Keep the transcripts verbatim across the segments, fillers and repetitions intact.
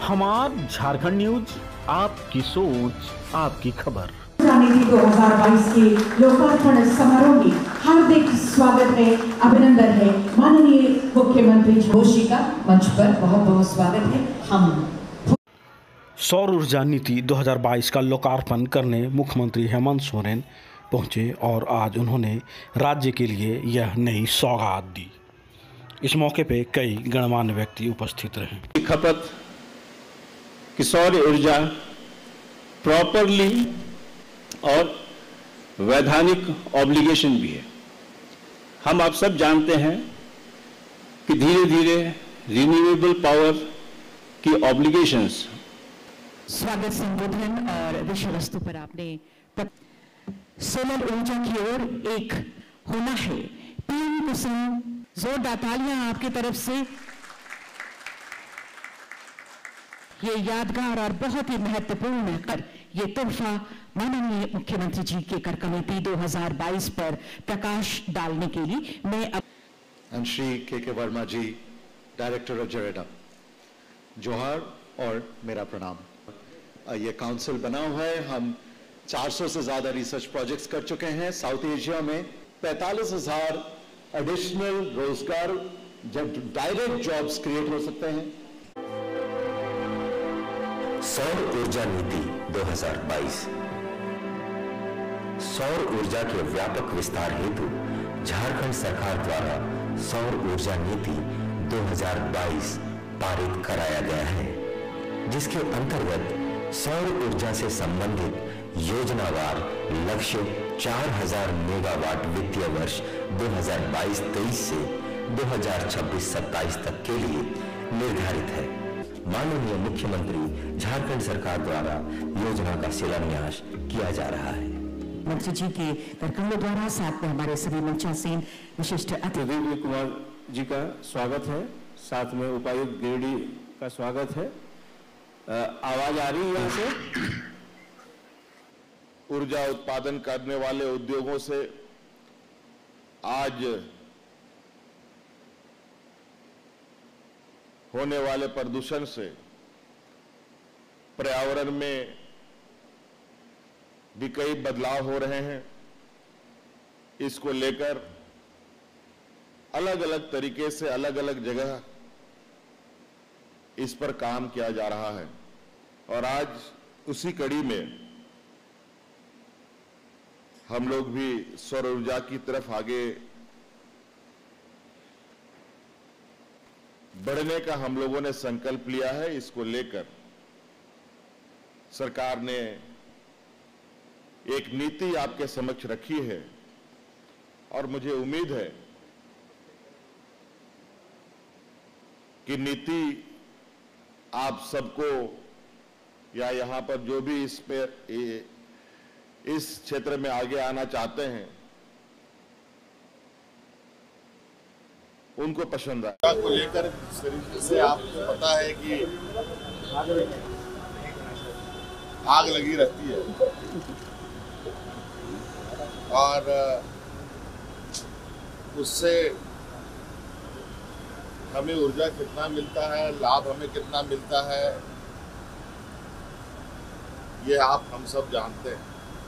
हमार झारखंड न्यूज, आपकी सोच आपकी खबर। नीति दो हज़ार बाईस के लोकार्पण समारोह में हार्दिक स्वागत है, अभिनंदन है। माननीय मुख्यमंत्री जोशी का मंच पर बहुत बहुत स्वागत है। हम सौर ऊर्जा नीति दो हज़ार बाईस का लोकार्पण करने मुख्यमंत्री हेमंत सोरेन पहुंचे और आज उन्होंने राज्य के लिए यह नई सौगात दी। इस मौके पे कई गणमान्य व्यक्ति उपस्थित रहे। खपत की सौर ऊर्जा प्रॉपरली और वैधानिक ऑब्लिगेशन भी है। हम आप सब जानते हैं कि धीरे धीरे रिन्यूएबल पावर की ऑब्लिगेशंस। स्वागत संबोधन और विषय वस्तु पर आपने सोलर ऊर्जा की ओर एक होना है। पीएम कुसुम, जोरदार तालियां आपकी तरफ से। ये यादगार और बहुत ही महत्वपूर्ण कर ये तोहफा माननीय मुख्यमंत्री जी के कर कमेटी दो हज़ार बाईस पर प्रकाश डालने के लिए मैं अब Shri K K Verma ji, director of JREDA, जोहार और मेरा प्रणाम। ये काउंसिल बना हुआ है। हम चार सौ से ज्यादा रिसर्च प्रोजेक्ट्स कर चुके हैं। साउथ एशिया में पैंतालीस हजार एडिशनल रोजगार, जब डायरेक्ट जॉब्स क्रिएट हो सकते हैं। सौर ऊर्जा नीति दो हज़ार बाईस। सौर ऊर्जा के व्यापक विस्तार हेतु झारखंड सरकार द्वारा सौर ऊर्जा नीति दो हज़ार बाईस पारित कराया गया है, जिसके अंतर्गत सौर ऊर्जा से संबंधित योजनावार लक्ष्य चार हज़ार मेगावाट वित्तीय वर्ष दो हज़ार बाईस तेईस से दो हज़ार छब्बीस सत्ताईस तक के लिए निर्धारित है। माननीय मुख्यमंत्री झारखंड सरकार द्वारा योजना का शिलान्यास किया जा रहा है। मंत्री जी के कार्यक्रमों द्वारा साथ में हमारे सभी मंचासीन विशिष्ट अतिथि प्रदीप कुमार जी का स्वागत है, साथ में उपायुक्त गिरिडीह का स्वागत है। आवाज आ रही है यहाँ से? ऊर्जा उत्पादन करने वाले उद्योगों से आज होने वाले प्रदूषण से पर्यावरण में भी कई बदलाव हो रहे हैं। इसको लेकर अलग अलग तरीके से अलग अलग जगह इस पर काम किया जा रहा है और आज उसी कड़ी में हम लोग भी सौर ऊर्जा की तरफ आगे बढ़ने का हम लोगों ने संकल्प लिया है। इसको लेकर सरकार ने एक नीति आपके समक्ष रखी है और मुझे उम्मीद है कि नीति आप सबको या यहाँ पर जो भी इस पे इस क्षेत्र में आगे आना चाहते हैं उनको पसंद आए। को लेकर से आपको पता है कि आग लगी रहती है और उससे हमें ऊर्जा कितना मिलता है, लाभ हमें कितना मिलता है, ये आप हम सब जानते हैं।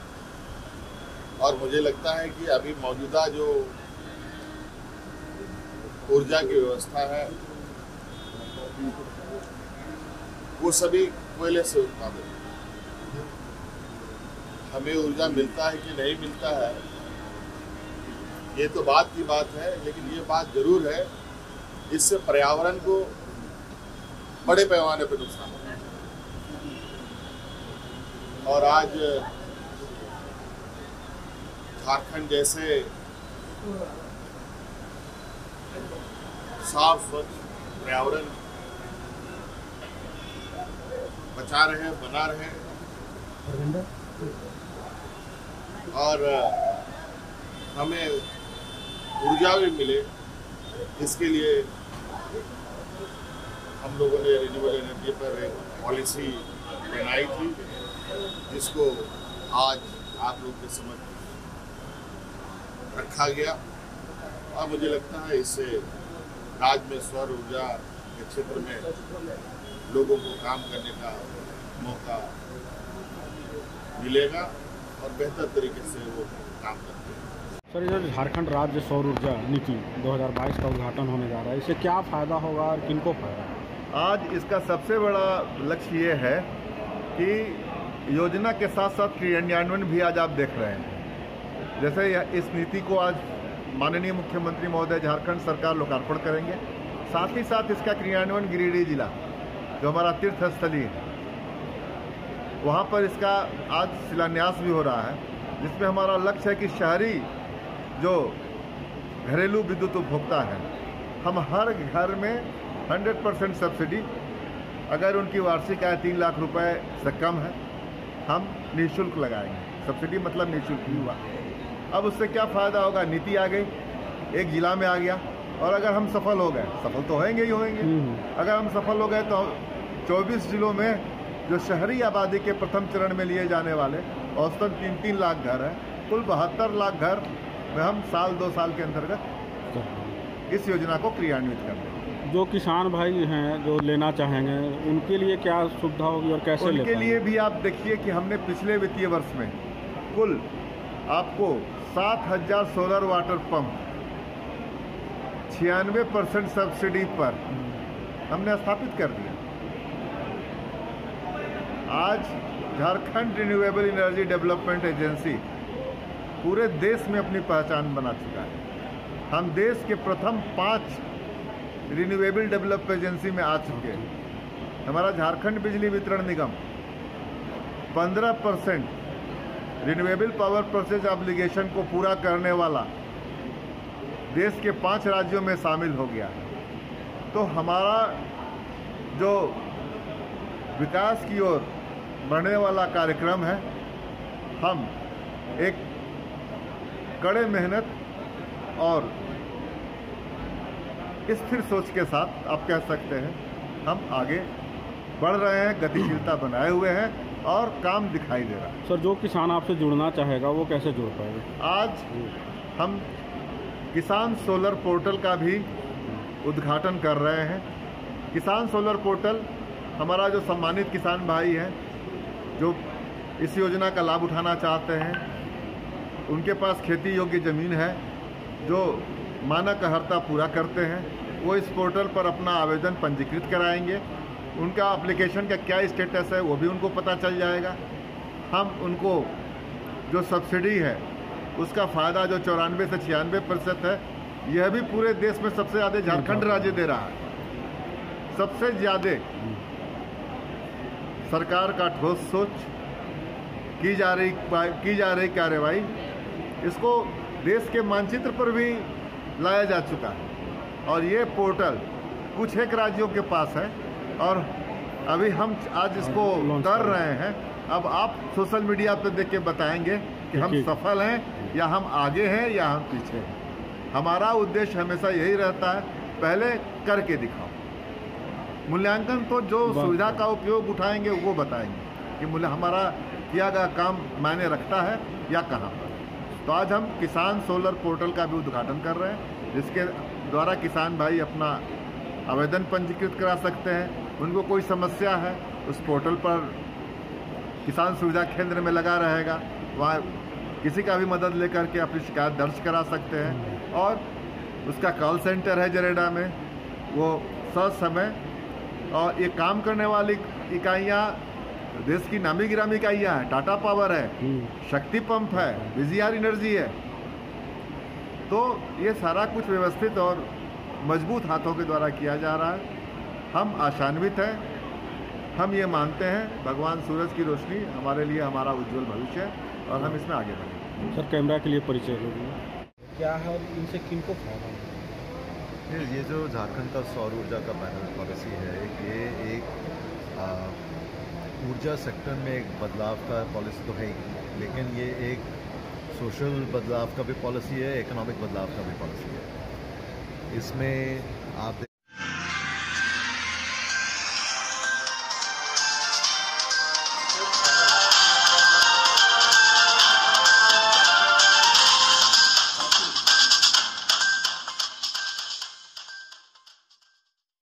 और मुझे लगता है कि अभी मौजूदा जो ऊर्जा की व्यवस्था है वो सभी कोयले से उत्पादित है। हमें ऊर्जा मिलता है कि नहीं मिलता है ये तो बात की बात है, लेकिन ये बात जरूर है इससे पर्यावरण को बड़े पैमाने पर नुकसान होता है। और आज झारखंड जैसे साफ स्वच्छ पर्यावरण बचा रहे, बना रहे और हमें ऊर्जा भी मिले, इसके लिए हम लोगों ने रिन्यूएबल एनर्जी पर एक पॉलिसी बनाई थी, जिसको आज आप लोग के समक्ष रखा गया। और मुझे लगता है इससे राज्य में सौर ऊर्जा के क्षेत्र में लोगों को काम करने का मौका मिलेगा और बेहतर तरीके से वो काम करते हैं। सर, ये जो झारखंड राज्य सौर ऊर्जा नीति दो हज़ार बाईस का उद्घाटन होने जा रहा है, इससे क्या फ़ायदा होगा और किनको फायदा? आज इसका सबसे बड़ा लक्ष्य ये है कि योजना के साथ साथ क्रियान्वयन भी आज आप देख रहे हैं। जैसे इस नीति को आज माननीय मुख्यमंत्री महोदय झारखंड सरकार लोकार्पण करेंगे, साथ ही साथ इसका क्रियान्वयन गिरिडीह जिला जो हमारा तीर्थ स्थली है वहाँ पर इसका आज शिलान्यास भी हो रहा है, जिसमें हमारा लक्ष्य है कि शहरी जो घरेलू विद्युत उपभोक्ता है, हम हर घर में सौ परसेंट सब्सिडी, अगर उनकी वार्षिक आय तीन लाख रुपए से कम है, हम निःशुल्क लगाएंगे। सब्सिडी मतलब निःशुल्क ही हुआ। अब उससे क्या फ़ायदा होगा? नीति आ गई, एक जिला में आ गया, और अगर हम सफल हो गए, सफल तो होंगे ही होंगे, अगर हम सफल हो गए तो चौबीस जिलों में जो शहरी आबादी के प्रथम चरण में लिए जाने वाले औसतन तीन तीन लाख घर हैं, कुल बहत्तर लाख घर में हम साल दो साल के अंतर्गत इस योजना को क्रियान्वित कर देंगे। जो किसान भाई हैं जो लेना चाहेंगे, उनके लिए क्या सुविधा होगी और कैसे ले उनके पाएंगे? लिए भी आप देखिए कि हमने पिछले वित्तीय वर्ष में कुल आपको सात हजार सोलर वाटर पंप छियानवे परसेंट सब्सिडी पर हमने स्थापित कर दिया। आज Jharkhand renewable energy development agency पूरे देश में अपनी पहचान बना चुका है। हम देश के प्रथम पांच रिन्यूएबल डेवलप एजेंसी में आ चुके हैं। हमारा झारखंड बिजली वितरण निगम पंद्रह percent renewable power purchase obligation को पूरा करने वाला देश के पांच राज्यों में शामिल हो गया। तो हमारा जो विकास की ओर बढ़ने वाला कार्यक्रम है, हम एक कड़े मेहनत और स्थिर सोच के साथ आप कह सकते हैं हम आगे बढ़ रहे हैं, गतिशीलता बनाए हुए हैं और काम दिखाई दे रहा है। सर, जो किसान आपसे जुड़ना चाहेगा वो कैसे जुड़ पाएगा? आज हम किसान सोलर पोर्टल का भी उद्घाटन कर रहे हैं। किसान सोलर पोर्टल हमारा जो सम्मानित किसान भाई हैं जो इस योजना का लाभ उठाना चाहते हैं, उनके पास खेती योग्य ज़मीन है, जो मानक अर्हता पूरा करते हैं, वो इस पोर्टल पर अपना आवेदन पंजीकृत कराएंगे। उनका एप्लीकेशन का क्या स्टेटस है वो भी उनको पता चल जाएगा। हम उनको जो सब्सिडी है उसका फ़ायदा जो चौरानवे से छियानवे प्रतिशत है, यह भी पूरे देश में सबसे ज़्यादा झारखंड राज्य दे रहा है। सबसे ज़्यादा सरकार का ठोस सोच की जा रही की जा रही कार्रवाई, इसको देश के मानचित्र पर भी लाया जा चुका है। और ये पोर्टल कुछ एक राज्यों के पास है और अभी हम आज इसको कर रहे हैं। अब आप सोशल मीडिया पर देख के बताएंगे कि हम सफल हैं या हम आगे हैं या हम पीछे हैं। हमारा उद्देश्य हमेशा यही रहता है, पहले करके दिखाओ। मूल्यांकन तो जो सुविधा का उपयोग उठाएंगे वो बताएंगे कि मूल्य हमारा किया गया काम मायने रखता है या कहाँ पर। तो आज हम किसान सोलर पोर्टल का भी उद्घाटन कर रहे हैं, जिसके द्वारा किसान भाई अपना आवेदन पंजीकृत करा सकते हैं। उनको कोई समस्या है उस पोर्टल पर किसान सुविधा केंद्र में लगा रहेगा, वहाँ किसी का भी मदद लेकर के अपनी शिकायत दर्ज करा सकते हैं। और उसका कॉल सेंटर है जरेडा में, वो ससमय और ये काम करने वाली इकाइयाँ देश की नामी गिरामी इकाइयाँ हैं। टाटा पावर है, शक्ति पंप है, वीजीआर एनर्जी है। तो ये सारा कुछ व्यवस्थित और मजबूत हाथों के द्वारा किया जा रहा है। हम आशान्वित हैं, हम ये मानते हैं भगवान सूरज की रोशनी हमारे लिए हमारा उज्जवल भविष्य है और हम इसमें आगे बढ़ेंगे। सर, कैमरा के लिए परिचय होगी क्या है और इनसे किनको फायदा है? ये ये जो झारखंड का सौर ऊर्जा का पैनल पॉलिसी है, ये एक आ, ऊर्जा सेक्टर में एक बदलाव का पॉलिसी तो है ही, लेकिन ये एक सोशल बदलाव का भी पॉलिसी है, इकोनॉमिक बदलाव का भी पॉलिसी है। इसमें आप